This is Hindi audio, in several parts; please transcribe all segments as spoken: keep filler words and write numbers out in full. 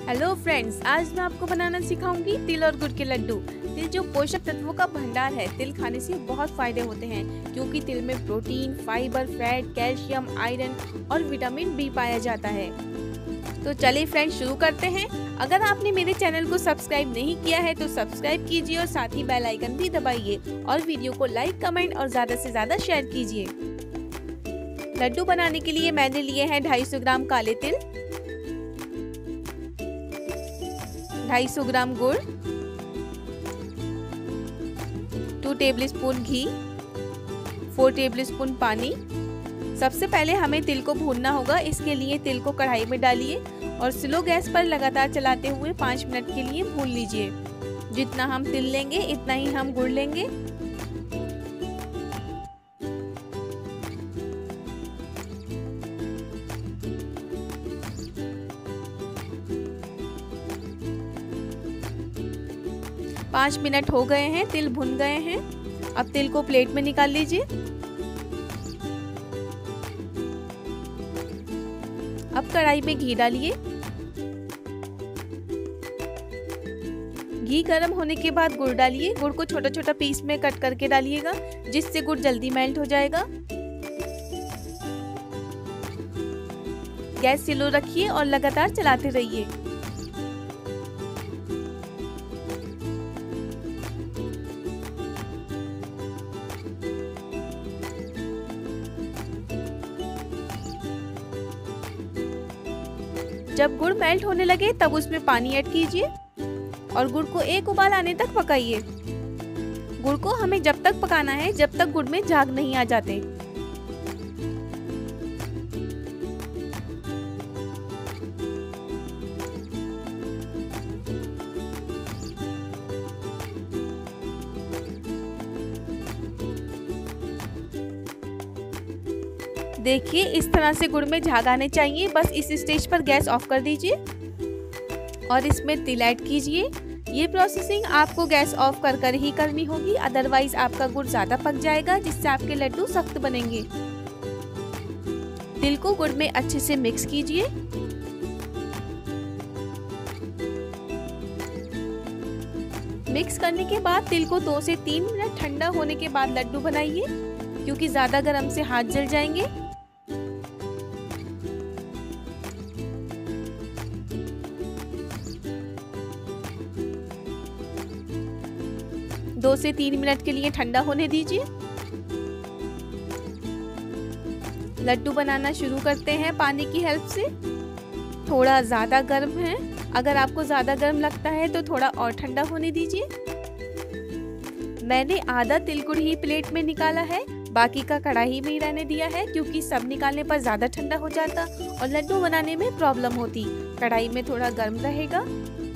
हेलो फ्रेंड्स, आज मैं आपको बनाना सिखाऊंगी तिल और गुड़ के लड्डू। तिल जो पोषक तत्वों का भंडार है। तिल खाने से बहुत फायदे होते हैं क्योंकि तिल में protein, fibre, fat, calcium, iron और विटामिन बी पाया जाता है। तो चलिए फ्रेंड्स शुरू करते हैं। अगर आपने मेरे चैनल को सब्सक्राइब नहीं किया है तो सब्सक्राइब कीजिए और साथ ही बेल आइकन भी दबाइए और वीडियो को लाइक, कमेंट और ज्यादा से ज्यादा शेयर कीजिए। लड्डू बनाने के लिए मैंने लिए हैं ढाई सौ ग्राम काले तिल, ढाई सौ ग्राम गुड़, टू टेबलस्पून घी, फोर टेबलस्पून पानी। सबसे पहले हमें तिल को भूनना होगा। इसके लिए तिल को कढ़ाई में डालिए और स्लो गैस पर लगातार चलाते हुए पाँच मिनट के लिए भून लीजिए। जितना हम तिल लेंगे इतना ही हम गुड़ लेंगे। पाँच मिनट हो गए हैं, तिल भुन गए हैं। अब तिल को प्लेट में निकाल लीजिए। अब कढ़ाई में घी डालिए। घी गर्म होने के बाद गुड़ डालिए। गुड़ को छोटा छोटा पीस में कट करके डालिएगा जिससे गुड़ जल्दी मेल्ट हो जाएगा। गैस स्लो रखिए और लगातार चलाते रहिए। जब गुड़ मेल्ट होने लगे तब उसमें पानी ऐड कीजिए और गुड़ को एक उबाल आने तक पकाइए। गुड़ को हमें जब तक पकाना है जब तक गुड़ में झाग नहीं आ जाते। देखिए इस तरह से गुड़ में झाग आने चाहिए। बस इस स्टेज पर गैस ऑफ कर दीजिए और इसमें तिल ऐड कीजिए। ये प्रोसेसिंग आपको गैस ऑफ कर कर ही करनी होगी, अदरवाइज आपका गुड़ ज्यादा पक जाएगा जिससे आपके लड्डू सख्त बनेंगे। तिल को गुड़ में अच्छे से मिक्स कीजिए। मिक्स करने के बाद तिल को दो से तीन मिनट ठंडा होने के बाद लड्डू बनाइए क्योंकि ज्यादा गर्म से हाथ जल जाएंगे। दो से तीन मिनट के लिए ठंडा होने दीजिए। लड्डू बनाना शुरू करते हैं पानी की हेल्प से। थोड़ा ज्यादा गर्म है। अगर आपको ज्यादा गर्म लगता है तो थोड़ा और ठंडा होने दीजिए। मैंने आधा तिल गुड़ ही प्लेट में निकाला है, बाकी का कढ़ाई में ही रहने दिया है क्योंकि सब निकालने पर ज्यादा ठंडा हो जाता और लड्डू बनाने में प्रॉब्लम होती। कढ़ाई में थोड़ा गर्म रहेगा।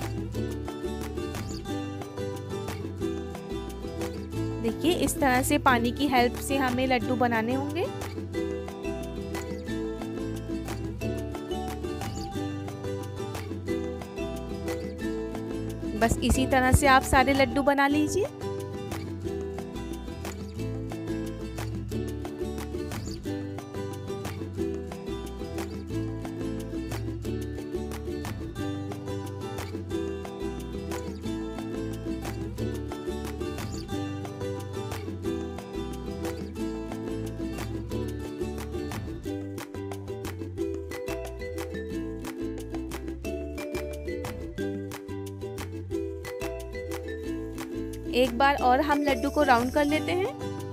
देखिए इस तरह से पानी की हेल्प से हमें लड्डू बनाने होंगे। बस इसी तरह से आप सारे लड्डू बना लीजिए। एक बार और हम लड्डू को राउंड कर लेते हैं।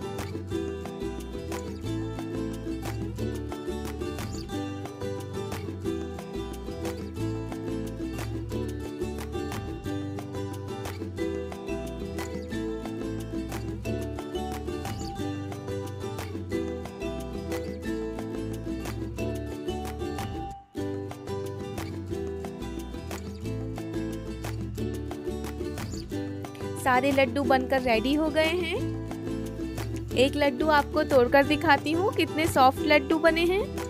सारे लड्डू बनकर रेडी हो गए हैं। एक लड्डू आपको तोड़कर दिखाती हूँ कितने सॉफ्ट लड्डू बने हैं।